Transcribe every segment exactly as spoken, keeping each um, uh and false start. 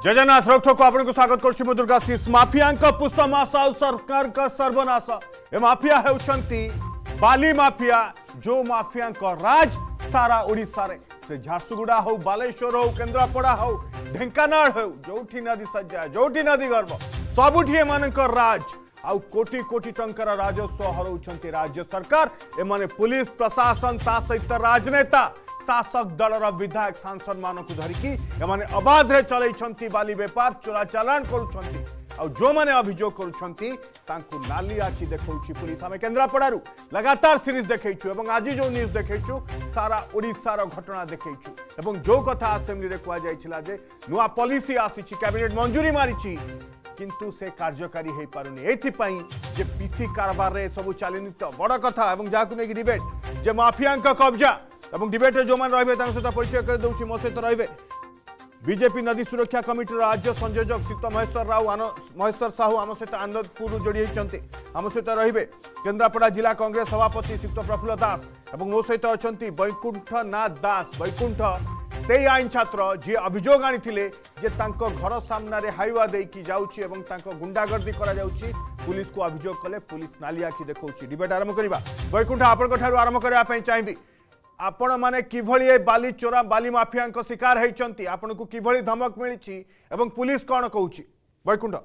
जयजनाथ रोकठोक आपको स्वागत करुँ दुर्गाशीष माफिया पुष्पमास आ सरकार का सर्वनाश ए माफिया होती बाली माफिया जो माफिया राज सारा ओडिशा रे से झारसुगुड़ा हो बालेश्वर हो केन्द्रापड़ा हो ढेंकानाल हो जोठी नदी सज्जा जोठी नदी गर्भ सबुठी एम राज आउ कोटी कोटी टंकार राजस्व हराउछंती राज्य सरकार एमाने पुलिस प्रशासन ता सहित राजनेता शासक दलर विधायक सांसद मान धरिकी एमाने अबाध रे चलैछंती बाली बेपार चोरा चालान करुछंती आ जो माने अभियोग करुछंती तांकु नाली आखि देखौछि पुलिस आमे केन्द्रापड़ारू लगातार सीरीज देखैछु एवं आज जो न्यूज देखैछु सारा ओडिसा रो घटना देखैछु एवं जो कथा असेंबली रे कुआ जायछिला जे नुआ पॉलिसी आसीछि कैबिनेट मंजूरी मारिछि किंतु से कार्यकारी हो पारुनी एथिपाई जे पीसी कारबार रे सब चलनी तो बड़ कथा एवं जाकु नै डिबेट जे माफिया का कब्जा एवं डिबेट जो मान रहिबे तांक सहित परिचय कर दउछि मो सहित रहिबे बीजेपी नदी सुरक्षा कमिटी राज्य संयोजक श्री महेश्वर राव महेश्वर साहू आम सहित आनंदपुर जोड़ी होती आम सहित रहिबे केन्द्रापड़ा जिला कांग्रेस सभापति श्री प्रफुल्ल दास एवं मो सहित अच्छा वैकुंठ नाथ दास वैकुंठ से आईन छात्र जी अभियोग आनी जे तांको घर सामने हाइवा देकी जाउछि एवं तांको गुंडागर्दी करा जाउछि पुलिस को अभियोग कले पुलिस नाली आखि देखौछि डिबेट आरंभ करिबा वैकुंठ आपन ठारू आरंभ करिया पई चाहिबी आपण माने किभଳି ए बाली चोरा बाली माफिया को शिकार होइछंती आपन को किभଳି धमक मिलिछि एवं पुलिस कोन कहउछि वैकुंठ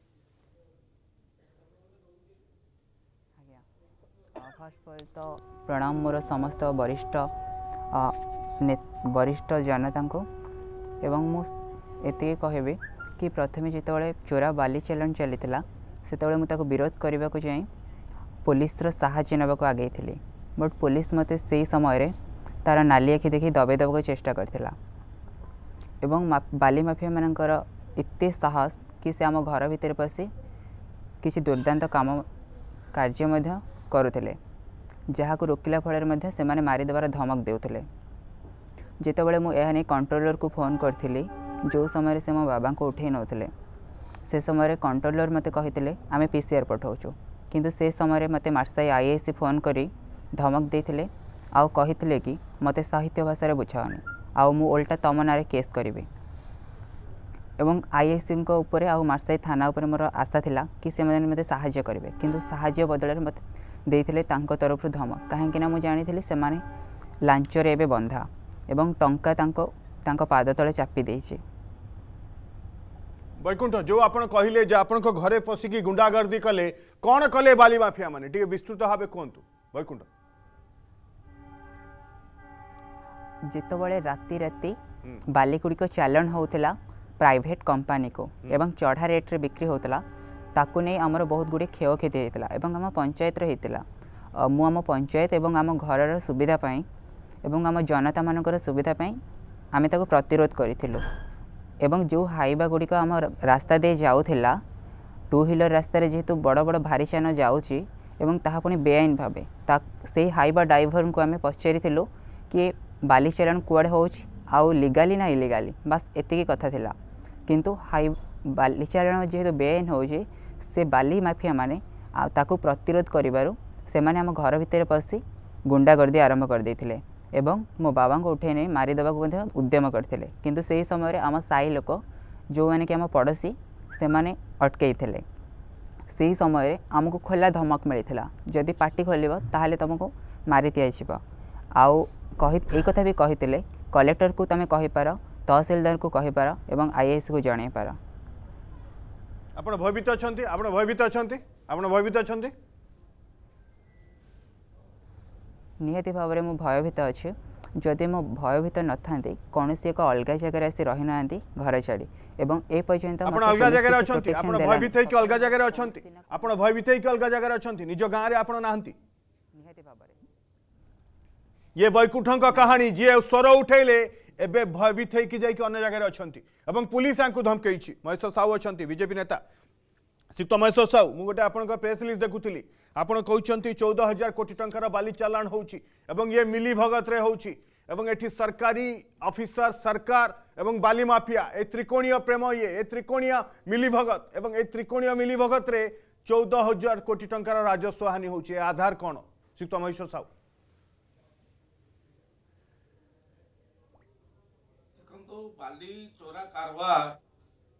फर्स्ट तो प्रणाम मोर समस्त वरिष्ठ वरिष्ठ जनता को एवं मुझे कहबी कि प्रथमे जिते चोरा बाली चलन चली से मुझे विरोध करने को जाए पुलिस साहाय्य नाक आगे थी बट पुलिस मते से समय रे तार नाली आखि देखी दबे दबा चेष्टा करथिला एवं बाली माफिया मानकर एते साहस कि से आम घर भितर पशि किसी दुर्दांत काम कार्य मध्य करुथिले जहाक रोकिला फल मध्य से माने मारी देवार धमक देउथिले जितेबाला मुझे कंट्रोलर को फोन करी जो समय से मो बाबा को उठे नौले से समय कंट्रोलर मते कही आम पीसीआर पठाऊँ किंतु से समय मते मार्साई आईएएस फोन करी धमक देते आउ कही कि मते साहित्य भाषा बुझाओनी आउ मु उल्टा तम ना केस करी एवं आईएएस उपर आउ मार्साई थाना उपर मोर आशा थिला कि से मते साहाय्य करेंगे किंतु साहाय्य बदल मत देते तरफ धमक कहीं मुझे जानी से माने लांचरे एबे बंधा एवं टंका तांको तांको पाद तले चापी देछि वैकुंठ जो आपण कहिले जे आपण को घरे पसिकी गुंडागर्दी कले कोन कले बाली माफिया माने ठीक विस्तृत भाबे कोंतु वैकुंठ जितबळे राती राती बाली गुडी को चालान होउतला प्राइवेट कंपनी को एवं चढ़ा रेट रे बिक्री होउतला ताकू नै हमर बहुत गुडी खेओ खेती हेतला एवं हम पंचायत रे हेतला मु हम पंचायत एवं हम घरर सुविधा पई एवं आम जनता मानकर सुविधा पाई आमे ताको प्रतिरोध करिथिलु एवं जो हाइवा गुड़िक आम रास्ता दे जाउथिला टू व्हीलर रास्ता रे जेहेतु बड़ बड़ भारी चान जाउची एवं ताहा पुनी बेआईन भाबे ता से हाइवा ड्राइवर को आमे पचारिथिलु कि बाली चालान कुआडे होउची आउ लीगाली ना इलीगाली बस एतिकी कथा थिला किंतु हाई बाली चालान जेहेतु बेआईन होउची से बाली माफिया माने ताको प्रतिरोध करिबारु से माने आम घर भितर पसी गुंडागर्दी आरंभ कर देथिले एवं मो बाबा को उठे नहीं मारी देवा को उद्यम करते किंतु से समय रे आम साई लोक जो मैंने कि आम पड़ोसी से माने अटकई थे से समय रे आमको खोला धमक मिलता जदि पार्टी खोल ताहले तुमको मारी दिज्व आउ कही एक कथा भी कही कलेक्टर को तुम कहीपार तहसिलदार को कहीपार एवं आईएएस को जन पार आपण भयभीत अछंती आपण भयभीत अछंती आपण भयभीत अछंती निहाती भाव में मुझे भयभीत अच्छे जदि मो भयभीत न था कौन सी एक अलग जगह आसी रही ना घर छाड़ी एवं ए पर्यंत आपण अलग जगह अछंती आपण भयभीत होई अलग जगह अछंती आपण भयभीत होई अलग जगह अछंती निज गांव रे आपण नाहंती निहाती भाव ये वैकुंठ का कहानी जे स्वर उठेले एबे भयभीत होई कि जाई कि अन्य जगह अछंती एवं पुलिस आंकु धमकेइछि महेश्वर साहू अछंती बीजेपी नेता श्रीयुक्त महेश्वर साहू मु गोटे आपन प्रेस रिलीज देखुली आपण कहउछंती चौदह हजार कोटी टंकार बाली चालान होउछि एवं ये मिली भगत रे होउछि एवं एठी सरकारी ऑफिसर सरकार एवं बाली माफिया ए त्रिकोणीय प्रेम ये ए त्रिकोणीय मिली भगत एवं ए त्रिकोणीय मिली भगत रे चौदह हजार कोटी टंकार राजस्व हानि होउछि आधार कोन श्रीयुक्त महेश्वर साहू बाली चोरा कारबार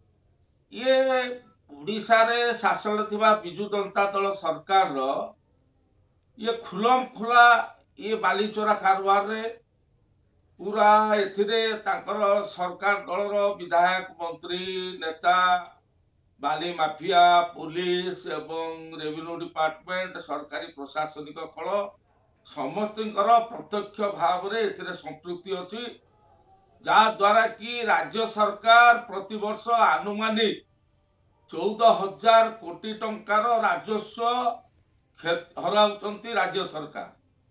ये उड़ीसा रे शासन थिबा बिजु जनता दल सरकार रो ये खुलम खुला ये बालीचोरा कारबार रे पूरा एथिरे तांकर सरकार दलर विधायक मंत्री नेता बाली माफिया पुलिस एवं रेवेन्यू डिपार्टमेंट सरकारी प्रशासनिक कल समस्त प्रत्यक्ष भाव रे एथिरे संपृक्ति अछि जहा द्वारा कि राज्य सरकार प्रति वर्ष आनुमानिक चौदह हजार कोटी टंकार राजस्व हराउचंती राज्य सरकार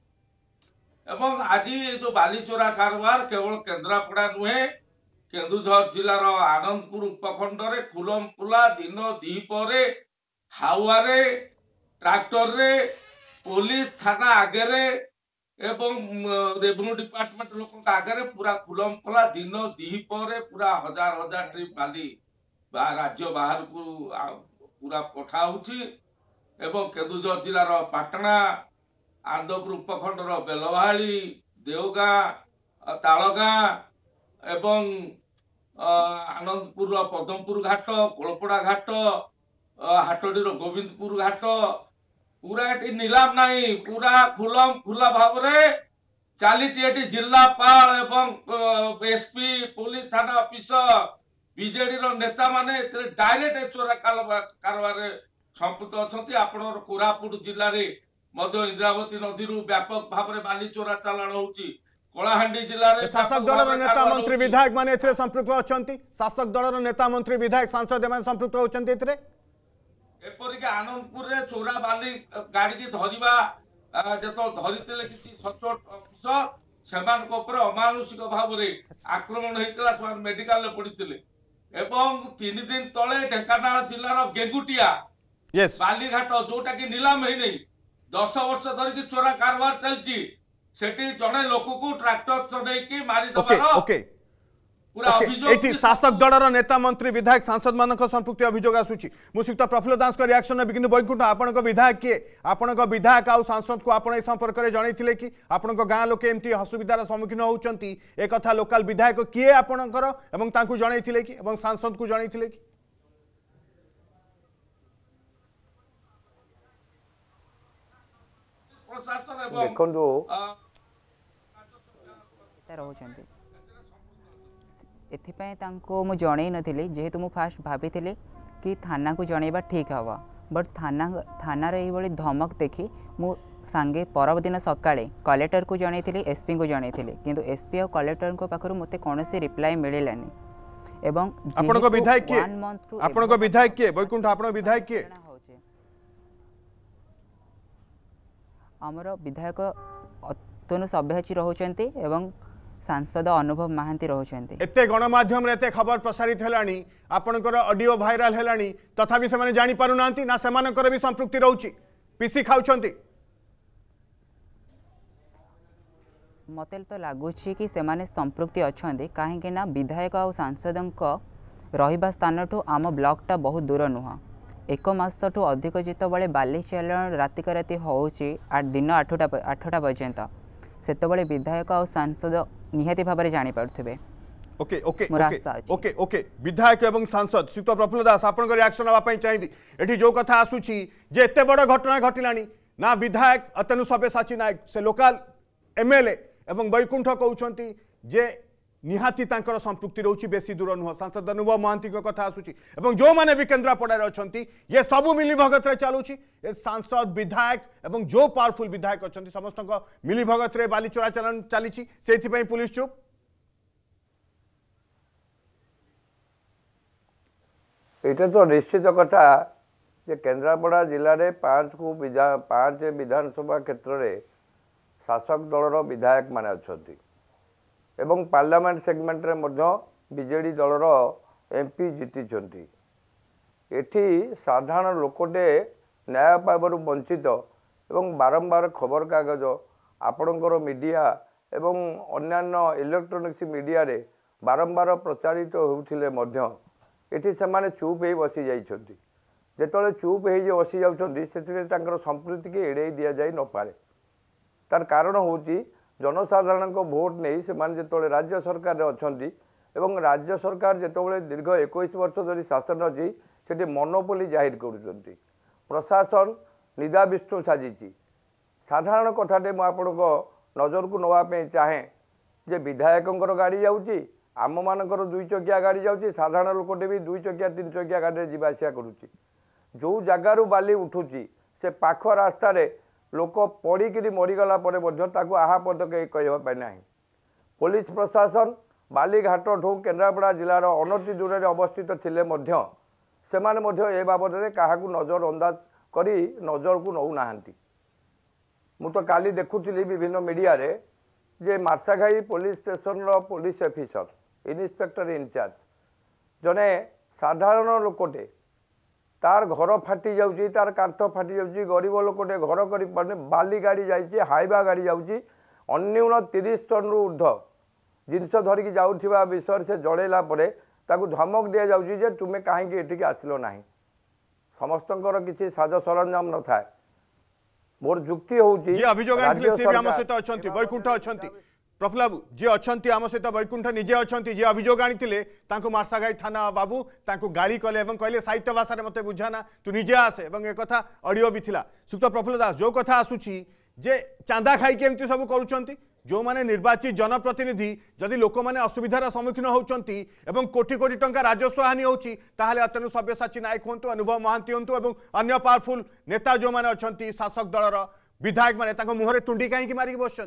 एवं आज जो बालीचोरा कारबार केवल केन्द्रापड़ा नुहे केन्दुझर जिलार आनंदपुर उपखंड रे खुलम खुला दिन दीपरे हावारे ट्रैक्टर रे पुलिस थाना आगे एवं रेवेन्यू डिपार्टमेंट लोक आगे पूरा खुलम खुला दिन दीपरे पूरा हजार हजार ट्रिप बाली बा राज्य बाहर को पूरा पठा होची एवं केन्दुझर जिलार पाटना आनंदपुर उपखंडर बेलवाड़ी देवगाँ तालगाँ एवं आनंदपुर पदमपुर घाट कोलपड़ा घाट हाटडी गोविंदपुर घाट पूरा ये नीलाम नहीं पूरा खुलम खुला भाव चली जिलापाल एवं एसपी पुलिस थाना अफिसर बीजेडी नेता माने डायरेक्ट चोरा कारबार संपुक्त अच्छा आपण कोरापुट जिले में इंद्रावती नदी व्यापक भाव में बाली चोरा चालाण होची कलाहांडी जिले में शासक दल नेता मंत्री विधायक माने एथिरे संपृक्त अछंती शासक दल नेता मंत्री विधायक सांसद माने संपृक्त होचंती एथिरे एपरिक आनंदपुर रे चोरा बाली गाड़ी की धरिबा जतो धरितले किछि सचोट अफसर सेमान को ऊपर अमानुषिक भाव रे आक्रमण हेतला समान मेडिकल ले पडितले एवं तीन दिन तले ढेंकानाल जिल्लार गेंगुटिया यस बालीघाट जोटा कि नीलाम है नहीं दस वर्ष धरिक चोरा कारबार चलची सेठी जने लोक को ट्रैक्टर चढ़े की मारी ओके ओके पूरा अभियोग एठी शासक दलर नेता मंत्री विधायक सांसद मानक संपृक्ति अभियोग आसुची मुसिक्त प्रफुल्ल दास को रिएक्शन ने किंतु बैकुंठ आपनक विधायक किए आपनक विधायक आ सांसद को आपण ए संपर्क रे जणैथिले कि आपनक गां लोके एमती असुविधार सम्मुखीन होउचंती ए कथा लोकल विधायक किए आपनकर एवं तांकु जणैथिले कि एवं सांसद को जणैथिले कि प्रशासन एवं देखो रोचंती एथिपाई तांको मु जणै नथिले जेहेतु मु फास्ट भाभी कि थाना को जणैबा ठीक हवा बट थाना थानार एभली धमक देखी मु सांगे परदिन सकाळे कलेक्टर को जणैथिले एसपी को जणैथिले किंतु एसपी और कलेक्टर को पाखरु मते कोनोसी रिप्लाई मिलिलानी एवं आपन को विधायक के आपन को विधायक के बैकुंठ आपन विधायक के हमर विधायक अतनु सभ्याची रहउचंती एवं सांसद अनुभव महांती रहउचंती एते गणमाध्यम रे एते खबर प्रसारित हेलानी आपनकर ऑडियो वायरल हेलानी तथापि से माने जानि पारु नांती ना सेमानकर भी संपृक्ति रहउची पीसी खाउचंती मते तो लागुची कि सेमाने संपृक्ति अछंती काहे कि ना विधायक और सांसदक रहिबा स्थानठू आम ब्लॉकटा बहुत दूर नुह एक मास ठू अधिक जितेबाला बाली चालाण रातिक राति होउची आठ दिन आठटा आठटा पर्यंत सेतबले विधायक और सांसद निहाती भाव में जानी पार्थ्वे okay okay okay okay okay विधायक एवं सांसद श्रीयुक्त प्रफुल्ल दास आपन रिएक्शन हवा पई चाहिबी एठी जो कथा आसुची जे एते बड़ घटना घटिलानी ना विधायक अतनु सब्यसाची नायक से लोकल एमएलए एवं बैकुंठ कहउछंती जे निहाती तांकर संपृक्ति रहउची बेसी दूर नुह सांसद अनुभव महांती को कथा आसुची एवं जो माने भी केन्द्रापड़ा रे अछंती ये सब मिली भगत रे चालुची ए सांसद विधायक एवं जो पावरफुल विधायक अछंती समस्त को मिली भगत रे बाली चोरा चलन चालीची सेथि पई पुलिस चुप एटा तो निश्चित कथा जे केन्द्रापड़ा जिले में पांच को विधा पांच विधानसभा क्षेत्र में शासक दलर विधायक माने अछंती एवं पार्लियामेंट सेगमेंट रे मध्य बीजेडी दलर एमपी जीति एठी साधारण लोकटे न्याय पाइबारु वंचित एवं बारंबार खबर कागज आपणकर मीडिया एवं अन्यान्य इलेक्ट्रोनिक्स मीडिया रे बारंबार प्रचारित होउथिले मध्य एठी सेमाने चुप हे बसी जाइछंती जेतले चुप हे जे बसी जाउछंती सेतिरे तांकर संस्कृति के एड़े दिया जाई न पारे तार कारण होउची जनसाधारण को भोट नहीं से मान जो राज्य सरकार अच्छा एवं राज्य सरकार जितेबाला दीर्घ इक्कीस वर्ष धरी शासन अच्छी से मोनोपोली जाहिर कर प्रशासन निदा विष्णु साजी साधारण कथाटे मुझे नजर को नापी चाहे जे विधायकों गाड़ी जाऊँगी आम मानकर दुई चकिया गाड़ी जाऊँगी साधारण लोकटे भी दुई चकिया तीन चकिया गाड़ी में जावासिया करुच्ची जो जगार बाली उठुची से पाख रास्ता लोक पड़िकी मरीगला आहा पद कहीं कहवाई ना पुलिस प्रशासन बालीघाट ठू केन्द्रापड़ा जिलार अनति दूर अवस्थित थिले मध्य सेमाने मध्य ए बाबद क्या नजर अंदाज करी नजर को नौ ना मु तो काली देखुली विभिन्न मीडिया रे जे मार्साघाई पुलिस स्टेशन रो पुलिस ऑफिसर इन्स्पेक्टर इनचार्ज जने साधारण लोकटे तार घर फाटी जाऊँगी तार कांथ फाटी जाऊँगी गरीब लोकटे घर कर बाली गाड़ी जाइए हाइवा गाड़ी जाऊँगी अन्यून तीस टन रु ऊर्ध जिनस धरिकी जाऊा विषय से जड़ेला धमक दि जाऊँगी जे तुम्हें कहीं एटिक आसिल ना समस्त किसी साज सरंजाम न था मोर जुक्ति होउची अभियोग सहित वैकुंठ अच्छा प्रफुल्ल बाबू जी अच्छा आम सहित वैकुंठ निजे अच्छा जी अभियोग आनी मार्साघाई थाना बाबू गाड़ी कले कहले साहित्य भाषा मत बुझाना तू निजे आसे एक कथा ऑडियो भी थिला सुक्त प्रफुल्ल दास जो कथा आसुची जे चांदा खाई केमती सब करूछंती जो माने निर्वाचित जनप्रतिनिधि जदि लोक मैंने असुविधार सम्मुखीन होती कोटी कोटी टंका राजस्व हानि होती अतनु सब्यसाची नायक हूँ अनुभव महांती हूँ अन्य पावरफुल नेता जो मैंने अच्छा शासक दलर विधायक मैंने मुहर तुंडी कहीं मारिक बस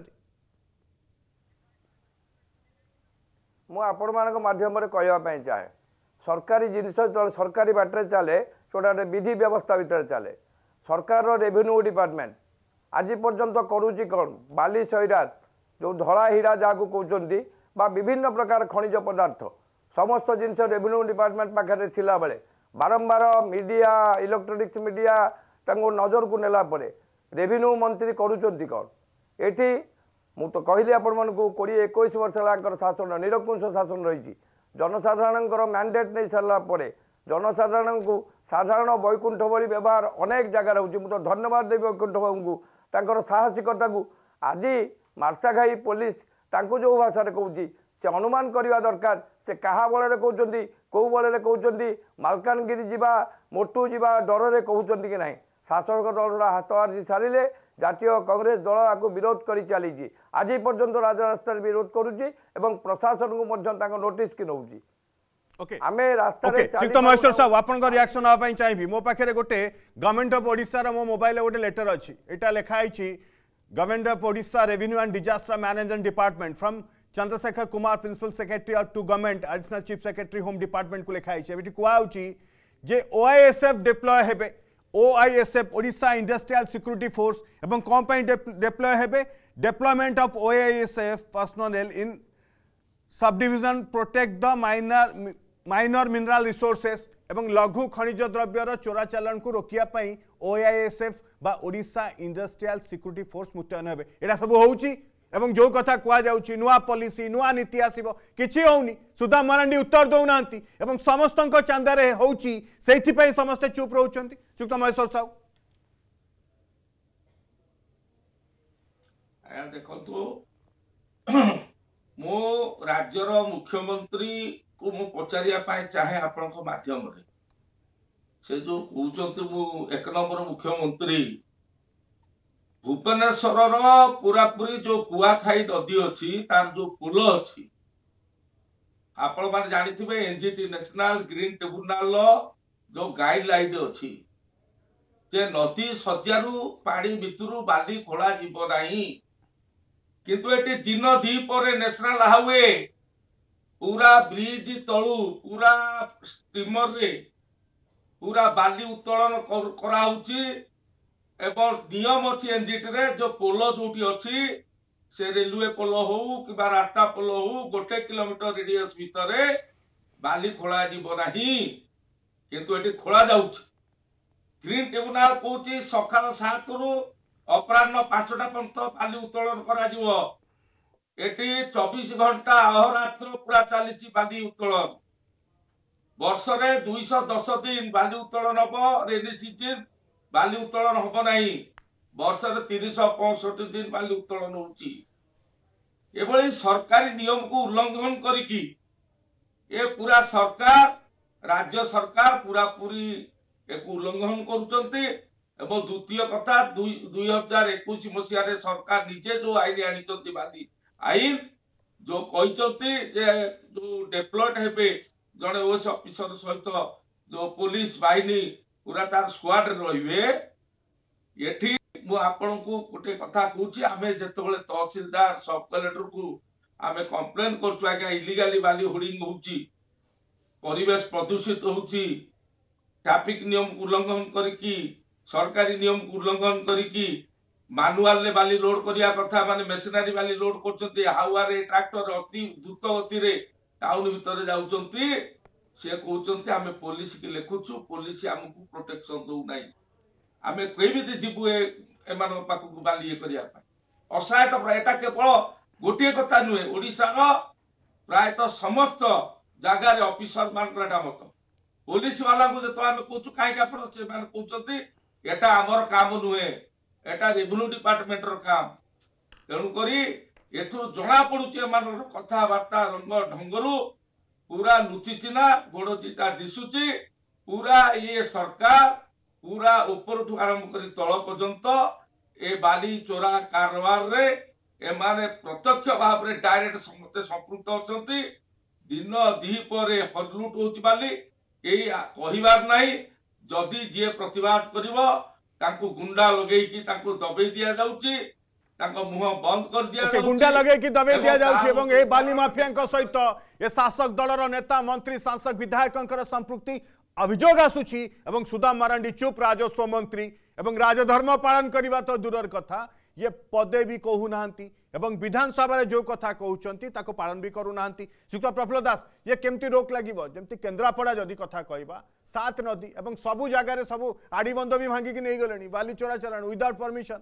मुझे कहवाई चाहे सरकारी जिन सरकारी बाटर चले छोटा विधि व्यवस्था भितर चले सरकार रेवेन्यू डिपार्टमेंट आज पर्यंत करुच्ची कौन बाली सैरात जो धड़ा हीरा जहाँ कहते विभिन्न प्रकार खनिज पदार्थ समस्त जिनस रेवेन्यू डिपार्टमेंट पाखे थिला बेले बारंबार मीडिया इलेक्ट्रोनिक्स मीडिया नजर को नेला परे रेवेन्यू मंत्री करुँच कौन ये मु तो कहली आपण मानू कोड़े इक्कीस वर्ष है शासन निरकुश शासन रही जनसाधारण मैंडेट नहीं सारापर जनसाधारण को साधारण वैकुंठ भली व्यवहार अनेक जगार हो तो धन्यवाद देवी वैकुंठ बाबू को साहसिकता को आज मार्साघाई पुलिस जो भाषा कहूँ से अनुमान करवा दरकार से क्या बल कहते कौ बल कहते मालकानगिरी जावा मोटू जावा डर कहते कि ना शासक दल हाथ आर्जी सारे जातीय कांग्रेस दल आपको विरोध कर चली आज पर्यंत राजरास्ता विरोध करुच्ची प्रशासन को नोटिस कि नौ महेश्वर साहब आपन रिएक्शन आपाई चाहिए मो पाखे गोटे गवर्नमेंट ऑफ ओडिशा रो मो मोबाइल गोटे लेटर अच्छी एटा लिखाई government of Odisha revenue and disaster management department from Chandrasekhar Kumar principal secretary to government additional chief secretary home department को लिखाई कहु जे ओआईएसएफ डिप्लॉय हेबे OISF Odisha industrial security force एवं कौन पे डिप्लॉय हेबे deployment of OISF personnel in sub division protect the minor minor mineral resources एवं लघु खनिज द्रव्यर चोराचालान को रोकिया पई ओआईएसएफ बा ओडिशा इंडस्ट्रियल सिक्योरिटी फोर्स मुतयन हेबे एटा सब होउची एवं जो कथा कुआ जाउची नुआ पॉलिसी नुआ नीति आसीबो किछि होउनी सुधा मरांडी उत्तर दउनांती एवं समस्तन को चांदारे होउची सेथि पई समस्त चुप रहउचंती सुक्त महेश्वर साहब आया देखंतु मो राज्यर मुख्यमंत्री को मु पचारिया पाए चाहे आपण माध्यम रे से जो कहते मु एक नंबर मुख्यमंत्री भुवनेश्वर पूरापूरी जो कुआखाई नदी अच्छी तार जो पुल अच्छी आपण मैंने जानी एनजीटी नेशनल ग्रीन ट्रिब्यूनाल जो गाइडलाइन अच्छी जे नदी सज्जारू पानी भितर बाली खोला जीव नहीं किंतु एटी दिन दी पर नेशनल हाईवे पूरा ब्रिज तलू पूरा स्टीमर रे पूरा बाली उत्तोलन कराउची एवं नियम अच्छी एनजीटी रे जो पोल जोटी अच्छी से रेलवे पोल हो कि रास्ता पोल हो गोटे किलोमीटर रेडियस भितर बाली खोला जीव नहीं किंतु एटी खोला जाउची ग्रीन ट्रिब्यूनाल कहूँ सकाल सात रु अपराह पांचटा पर्यंत बाली उत्तोलन करा जीवो एटी चौबीस घंटा अहोरात्र पूरा चली बाली उत्तोलन वर्ष रे दुईश दस दिन बाली उत्तोलन हम रेनी सीजन बाली उत्तोलन हम नहीं वर्ष रे तीन सौ पैंसठ दिन बाली उत्तोलन होची सरकारी नियम को उल्लंघन करिकी ये पूरा सरकार राज्य सरकार पूरा पूरी एक उल्लंघन करुचंती। एवं द्वितीय कथा दुई हजार इक्कीस मसीह सरकार निजे जो आईन आनी बाली आईन जो कहते जो डेभलप हेबे जड़े ओएस ऑफिसर सहित जो पुलिस बाहिनी पूरा तार स्क्वाड रहिबे एठी मु आपन को गोटे कथा कहूची आमे जेतबेले तहसीलदार सब कलेक्टर को आमे कंप्लेन करछु आगे इलीगली बाली होर्डिंग होची परिवेश प्रदूषित होची ट्रैफिक नियम उल्लंघन करिकी सरकारी नियम उल्लंघन करिकी मानुआल ले बाली लोड करिया कथा माने मशीनरी बाली लोड करचंती हाउआ रे ट्रैक्टर अति द्रुत गति रे टाउन भीतर जाउचंती से कहउचंती आमे पुलिस के लेखुछु पुलिस हमकु प्रोटेक्शन दउ नाही आमे केबिति जीवु ए एमान पाखु बाली करिया असहायता एटा केवल गोटे कथा नुहे ओडिसा रो प्राय तो समस्त जगह रे ऑफिसर मान करटा मत पुलिस वाला को जतो आमे कहछु काहे के आपण से मान कहउचंती एटा हमर काम नुहे एटा रेवेन्यू डिपार्टमेंट रो काम तेणु करी एथु जणा पडुचे मान कथा वार्ता रंग ढंगरु पूरा लुचिचिना गोड़ दिटा दिशुची पूरा ये सरकार पूरा ऊपर ठू आरंभ करी तल पर्यंत ए बाली चोरा कारबार रे ए माने प्रत्यक्ष भाव रे डायरेक्ट समते संपृक्त अछंती दिन दी परे हरलुट होची बाली केही कहिबार नाही जदी जे प्रतिवाद करिवो तांको गुंडा लगेई की तांको दबेई दिया जाउची तांको मुह बंद कर दिया जाउची गुंडा लगेई की दबेई दिया जाउची एवं ए बाली माफिया को सहित ए शासक दलर नेता मंत्री सांसद विधायकंकर संपृक्ति अभियोग आसुची एवं सुदाम मारांडी चुप राजस्व मंत्री एवं राजधर्म पालन करबा तो दूरर कथा ये पदे भी कहू नांती एवं विधानसभा रे जो कथा कहउचंती ताको पालन भी करू नांती। सुका प्रफुल्ल दास ये केमती रोक लागिवो जेमती केंद्रापड़ा जदी कथा कहबा सात नदी एवं सबु जगह रे सबु आडी बंद भी भांगी कि नै गलेनी बाली चोरा चलाण विदाउट परमिशन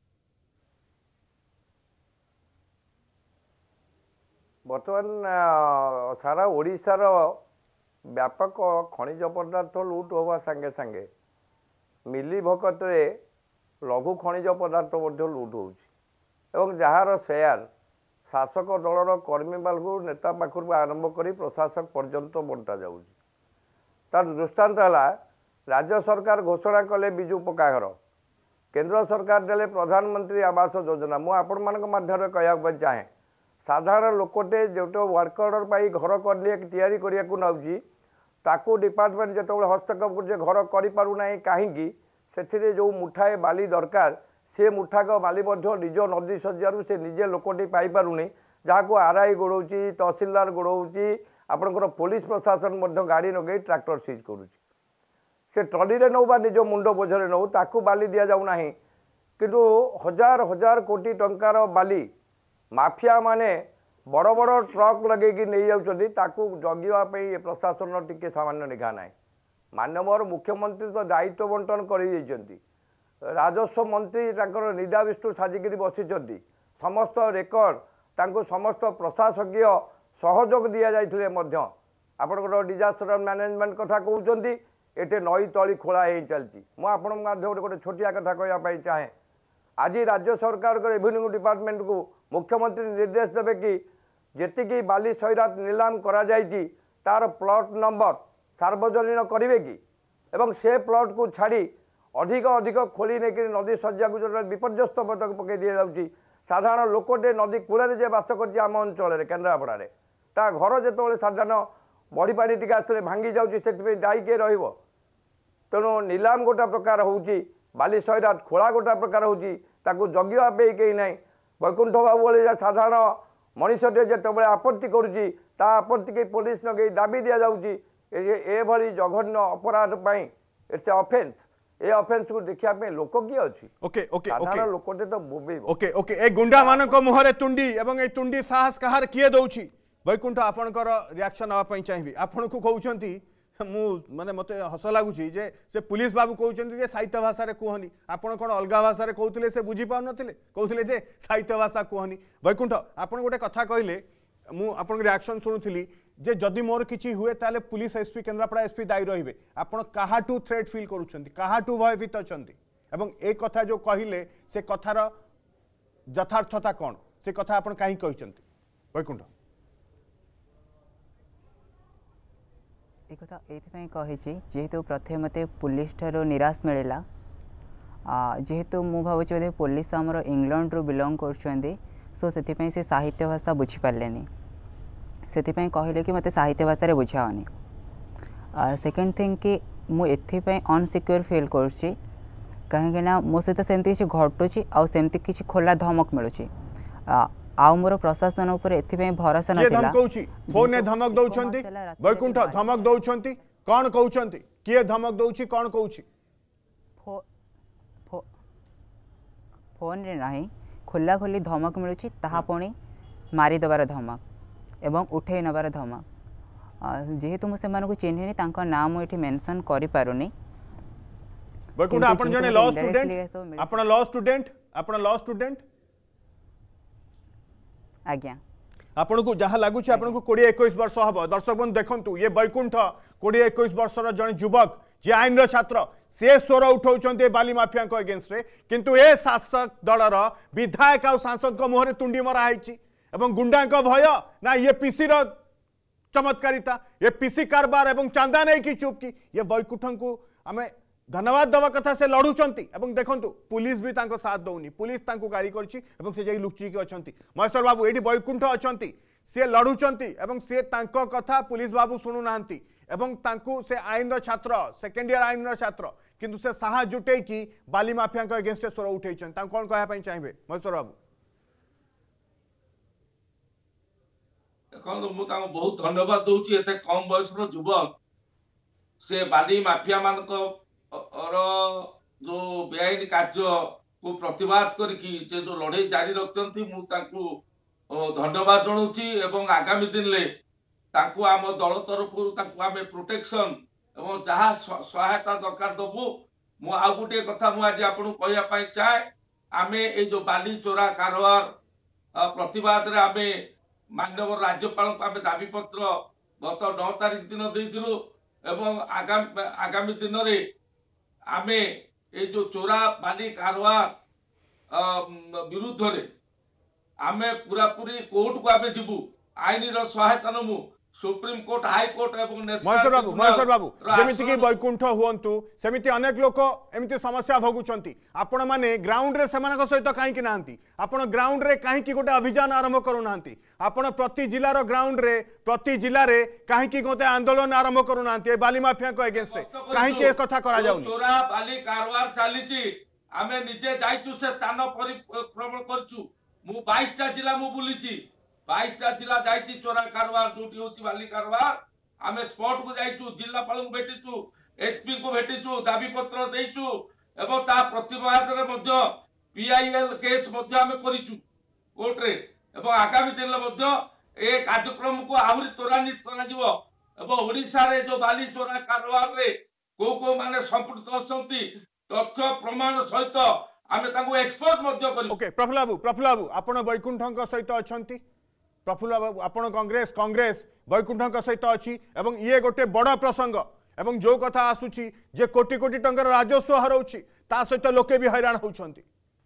बर्तमान सारा ओडिशा रो व्यापक खनिज पदार्थ लुट होगा संगे संगे मिली भकत रे लघु खनिज पदार्थ लुट हो जार शेयर शासक दलर कर्मी बालू नेता पाखर आरंभ कर प्रशासक पर्यंत बंटा जाऊँ तार दृष्टांत है राज्य सरकार घोषणा कले विजु पक्काघर केंद्र सरकार देले प्रधानमंत्री आवास योजना मुझे आपण मान माध्यम कहवा चाहे साधारण लोकटे जो वर्क ऑर्डर पाई घर कर या ताकू डिपार्टमेंट जो हस्तक्षेप कर घर करूना कहीं से जो मुठाए बाली दरकार से मुठाक बाली निज नदी सज्जार से निजे लोकटी पाइपारूनी जहाँ आरआई गोड़ौची तहसीलदार गोड़ौची आपंकर पुलिस प्रशासन गाड़ी नगे ट्रैक्टर सीज करुच्ची से ट्रली रे नौ बा निज मुंड बोझरे नौ ताकू बाली दि जाऊना किंतु हजार हजार कोटी टंकार बाली माफिया माने बड़ बड़ ट्रक लगे नहीं जाऊँगी ताकू जगिवाई प्रशासन टिके सामान्य निघा ना मानवर मुख्यमंत्री तो दायित्व बंटन कर राजस्व मंत्री तांकर निदा विष्णु साजिक बसी समस्त रेकर्ड तांको समस्त प्रशासकीय सहयोग दि जाइए आपंकर डिजास्टर मैनेजमेंट कथा कहते एटे नई तली खोला हो चलती मुझे माध्यम गोटे छोटिया कथा कहवाई चाहे आज राज्य सरकार रेवेन्यू डिपार्टमेंट को मुख्यमंत्री निर्देश देवे कि जेतिकी बाली सैरात नीलाम करा जाइए तार प्लॉट नंबर सार्वजनीन करेंगे कि एवं से प्लॉट को छाड़ी अधिक अधिक खोली नहीं नदी सज्जा को जो विपर्यस्त पके दि जाऊँगी साधारण लोकटे नदी कूल जे बास कर आम अंचल केन्द्रापड़ा ता घर जो साधारण बड़ी पानी टी आसले भांगी जाऊँगी से दायी किए रही तेणु नीलाम गोटा प्रकार होची बाली सैरात खोला गोटा प्रकार होची जगिवाई कहीं ना वैकुंठ बाबू भाई साधारण मनीषटे जो आपत्ति करुच्ची ता आपत्ति के पुलिस नगे दाबी दि जाऊँगी एभली जघन्य अपराध इट्स ऑफेंस ए ऑफेंस को देखिया पे लोक की अछि ओके ओके ओके लोकटे तो बोबे ओके ओके ए गुंडा मान को मुहरे तुंडी एवं ए तुंडी साहस कहार किए दउछि वैकुंठ आपनकर रिएक्शन आ पई चाहिबी आपन को कहउछंती मु माने मते हस लागुछि जे से पुलिस बाबू कहउछंती जे साहित्य भाषा रे कहनी आपन कोन अलगा भाषा रे कहउतले से बुझी पाउ नथिले कहउतले जे साहित्य भाषा कहनी वैकुंठ आपन गोटे कथा कहिले मु आपन रिएक्शन सुनुथिली जे जदि मोर किछि हुए ताले पुलिस एसपी केन्द्रापड़ा एसपी दायी रहिबे आपण काहाटू थ्रेट फील करूछंती काहाटू भयभीत अछंती एवं ए कथा जो कहिले से कथार यथार्थता कोन से कथा आपण काहे कहिसंती वैकुंठ ये कथा ये कही जेहेतु प्रथम मत पुलिस ठार निराश मिलला जेहेतु मु भावुँ बोधे पुलिस आमर इंग्लैंड रु बिलंग कर सो से से साहित्य भाषा बुझीपारे से कहले कि मत साहित्य भाषा बुझाओनी सेकेंड थिंग कि मुझे अनसिक्योर फील करुँची कहीं मो सहित सेमती किसी घटुची आमती किसी खोला धमक मिलूँ आउ मोर प्रशासन उपर एथि भरोसा नथिला फोन ने धमक दउछंती बैकुंठ धमक दउछंती कोन कहउछंती किए धमक दउछि कोन कहउछि फोन रे नाही खोला खोली धमक मिलूँ ताहा पुणी मारी दबार धमक एवं उठे नबार धमक जेहेतु मु सेमान को चिन्हिनी तांको नाम मु एठी मेंशन करि पारुनी बैकुंठ आपण जने लॉ स्टूडेंट आपण लॉ स्टूडेंट आपण लॉ स्टूडेंट आज्ञा आपण को जहाँ लगुच आपण को कोड़े इक्कीस वर्ष हम दर्शक बंधु देखंतु ये बैकुंठ कोड़े इक्कीस वर्षर जन युवक जे आईन छात्र से स्वर उठाउछन्ते बाली माफिया को अगेंस्ट रे किंतु ए शासक दलर विधायक और सांसद को मुहरे तुंडी मरा हैछि एवं गुंडा को भय ना ये पीसी रो चमत्कारिता ये पीसी कारबार एवं चांदा नहीं की चुप की ये बैकुंठ को आमे धन्यवाद दवा कथा से लड़ुचंती एवं देखंतु पुलिस भी तांको साथ दउनी पुलिस तांको गाड़ी करछि एवं से जाई लुचि के अछंती महेश्वर बाबू एठी बैकुंठ अछंती से लड़ुचंती एवं से तांको कथा पुलिस बाबू सुनु नांती एवं तांको से आईन रो छात्र सेकेंड ईयर आईन रो छात्र किंतु से साहा जुटे की बाली माफिया को अगेंस्ट स्वर उठैछन तां कोन कहया पई चाहिबे महेश्वर बाबू देखो मु तांको बहुत धन्यवाद दउची एते कम बयस रो युवक से बाली माफिया मान को और जो बेआईन कार्य को प्रतिवाद करके जो लड़ाई जारी रखते धन्यवाद जनाऊँगी एवं आगामी दिन में आम दल तरफ आम प्रोटेक्शन एवं जहाँ सहायता दरकार दबू मु आउ गोटे कथा मुझे आपको कहवाई चाहे आम ये जो बाली चोरा कारबार प्रतिवाद रे आम माननीय राज्यपाल को आम दाबी पत्र गत नौ तारिख दिन देइथिलु एवं आगामी आगामी दिन में आमे ये जो चोरा बाली कारबार विरुद्ध रे आमे पूरा पूरी कोर्ट को आमे जिबु आईन रो सहायता नमु सुप्रीम कोर्ट हाई कोर्ट एवं महेश्वर बाबू महेश्वर बाबू जेमिति कि बैकुंठ हुअंतु सेमिति अनेक लोक एमिति समस्या भोगुचंती आपण माने ग्राउंड रे सेमानक सहित काहे कि नांती आपण ग्राउंड रे काहे कि गोटे अभियान आरंभ करू नांती आपण प्रति जिल्ला रो ग्राउंड रे प्रति जिल्ला रे काहे कि गोटे आंदोलन आरंभ करू नांती बाली माफिया को अगेंस्ट काहे कि कथा करा जाउनी चोरा बाली कारबार चालीची आमे निजे जाइचु से स्थान परिभ्रमण करचु मु बाईस टा जिल्ला मु बुलीची बाईस टा जिला जाइची चोरा कारबार जोटी होची बाली कारबार आमे स्पॉट को जाइचु जिल्लापाल को भेटिचु एसपी को भेटिचु दाबी पत्र देइचु एवं ता प्रतिवाद रे मध्य पीआईएल केस मध्य आमे करिचु कोर्ट रे एवं आगामी दिन मध्य ए कार्यक्रम को आहुरी त्वरान्वित करा जिवो एवं ओडिसा रे जो बाली चोरा कारबार रे को को माने संपुक्त अछंती तथ्य प्रमाण सहित आमे ताको एक्सपोज मध्य करी ओके प्रफुल्ल बाबू प्रफुल्ल बाबू आपण बैकुंठଙ୍କ सहित अछंती प्रफुल्ल बाबू आपण कांग्रेस कांग्रेस बैकुंठ सहित अच्छी एवं ये गोटे बड़ प्रसंग एवं जो कथा आसुची जे कोटी कोटी टंकर राजस्व हरउची ता सहित लोके भी हैरान होउछंती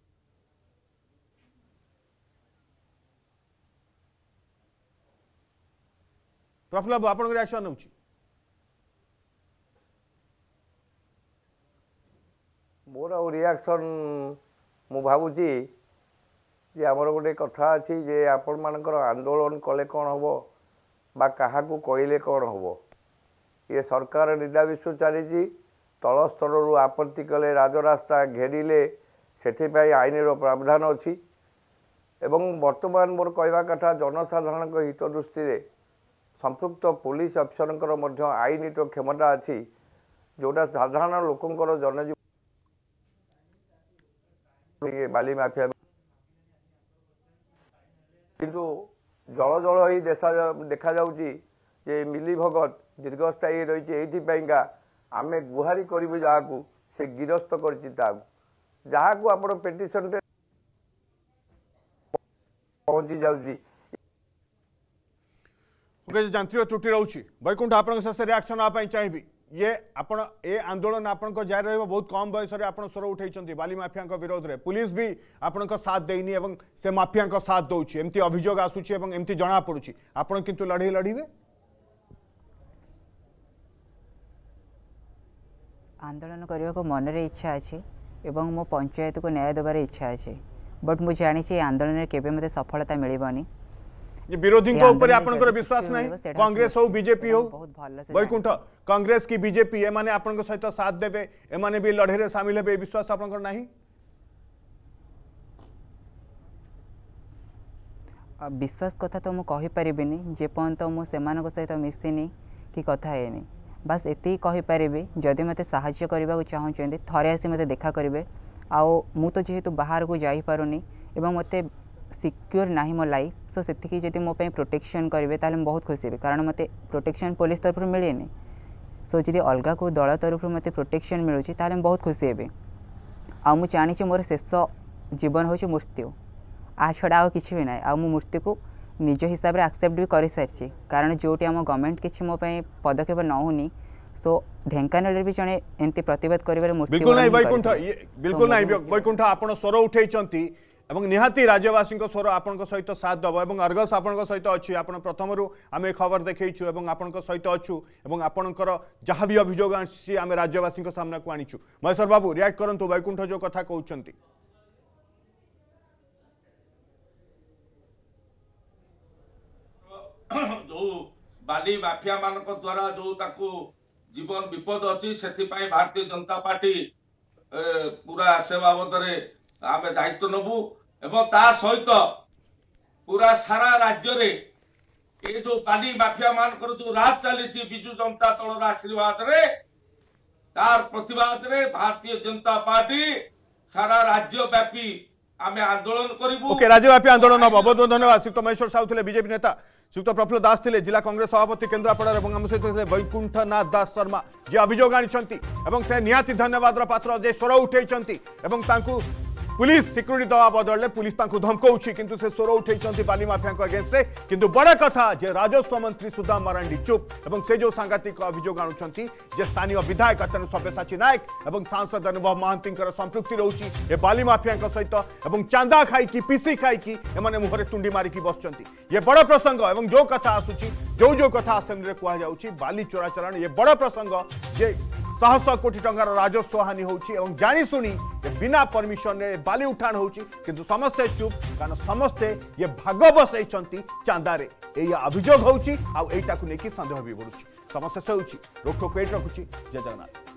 प्रफुल्ल बाबू आपण रिएक्शन होउची मोर रिएक्शन मु भाबुची जे आमर गोटे कथा अच्छी जे आपण मानकर आंदोलन कले कौन हम बा क्या कहले कौन हम ये सरकार निदाविश्व चली तल स्तर आपत्ति कले राजरास्ता घेरिले से आईन प्रावधान अच्छी एवं वर्तमान मोर कहवा कथा जनसाधारण हित दृष्टि संपृक्त पुलिस अफिसर आईन क्षमता अच्छी जोटा साधारण लोकंर जनजीवन बाली माफिया किंतु जल जल ही देखा जाउची जे मिली भगत दीर्घस्थायी रही ये आम गुहारी करूँ जहाँ से गिरस्त कर जहाँ को आप पेटिशन पहुंची जाउची ओके जांत्रिक त्रुटि रोची बैकुंठ आपण शेष रिएक्शन आप चाहिए ये आपण ए आंदोलन आपण जारी रह बहुत कम बयस आप स्वर उठे बाली माफिया विरोध में पुलिस भी आपण साथ देनी एवं से माफिया साथ दौर एमती अभियोग आसूची एवं एमती जना पड़ुची आपण किंतु लड़े लड़ीबे आंदोलन करने को मन रे इच्छा अच्छे एवं मो पंचायत को न्याय देवार इच्छा अच्छे बट मुझे जानी आंदोलन में केबे मते सफलता मिलबनी विरोधी ऊपर आपनकर विश्वास नहीं कांग्रेस हो बीजेपी हो वैकुंठ कांग्रेस की बीजेपी ए माने आपन सहित साथ देबे ए माने भी लड़े रे शामिल हेबे विश्वास आपनकर नहीं विश्वास कथा तो मु कहि परिबिनी जे पर्यंत मु सेमान सहित मिसिनी कि कथा हेनी बस एति कहि परिबे जदि मते सहाय्य करबा को चाहउछन्ते थरे आसी मते देखा करिवे आउ मु तो जेहेतु बाहर को जाई पारुनी एवं मते सिक्योर नाही मो लाइफ सो सेतिकी जदि मो पे प्रोटेक्शन करिवे ताले बहुत खुशी हेबे कारण मते प्रोटेक्शन पुलिस तरफ मिलेनी सो जदि अलगा को दल तरफ मते प्रोटेक्शन मिलुची ताले बहुत खुशी हेबे आ मु जानि छि मोर शेष जीवन होछि मृत्यु आ छड़ा आ किछि भी नाही आ मु मृत्यु को निज हिसाब रे एक्सेप्ट भी करि सारछि कारण जोटी हम गवर्नमेंट किछि मो पे पदक्षेप न होनी सो ढेंकानाल भी जने एंती प्रतिवाद करिवार मृत्यु बिल्कुल नाही वैकुंठ बिल्कुल नाही वैकुंठ आपण स्वर उठैचंती एवं निहाती राज्यवासी स्वर आपण सहित साथ दब और अर्गस आपण सहित अच्छी आप प्रथम आम खबर देखु और आपण सहित अच्छु और आपणकर जहाँ भी अभियोग आसी आम राज्यवासी सामना को आनीचु महेश्वर बाबू रिएक्ट करंतु वैकुंठ जो कथा कहते जो बाली माफिया मान द्वारा जो ताकू जीवन विपद अच्छी से भारतीय जनता पार्टी पूरा से बाबद आम दायित्व नबू एवं ता सहित पूरा सारा राज्य रे ये जो बाली माफिया मान जो राज चली विजु जनता दल आशीर्वाद रे तार प्रतिवाद रे भारतीय जनता पार्टी सारा राज्य व्यापी आम आंदोलन करूँ ओके राज्यव्यापी आंदोलन हम बहुत बहुत धन्यवाद श्रीयुक्त महेश्वर साहू थे बीजेपी नेता श्रीयुक्त प्रफुल्ल दास थे जिला कांग्रेस सभापति केन्द्रापड़ा और आम सहित वैकुंठनाथ दास शर्मा जी अभियोग आनी से निहाती धन्यवाद पात्र जे स्वर उठे पुलिस सिक्यूरिटी दवा बदल पुलिस धमकाऊँगी किंतु से स्वर उठे बाली माफिया अगेंस्ट रे किंतु बड़ कथा जे राजस्व मंत्री सुदाम मारांडी चुप एवं से जो सांघातिक अभियोग आणुछंती जे स्थानीय विधायक सब्यसाची नायक एवं सांसद अनुभव महांती संपृक्ति रोची बाली माफिया सहित एवं चांदा खाई पीसी खाई एमाने मुहरे तुंडी मारिकी बसचंती ये बड़ प्रसंग एवं जो कथा आसुची जो जो कथा असेंबली कह जाउची बाली चोराचालाण ये बड़ प्रसंग जे शह शह कोटी टंकार राजस्व हानि होची एवं जानी सुनी बिना परमिशन ने बाली उठाण होची किंतु समस्ते चुप कारण समस्ते ये भाग बसैछंती चांदारे एई अभियोग होची आ एटा को नेकी संदेह भी बढुची समस्या से होची रोक ठोक पेट रखुची जय जगन्नाथ।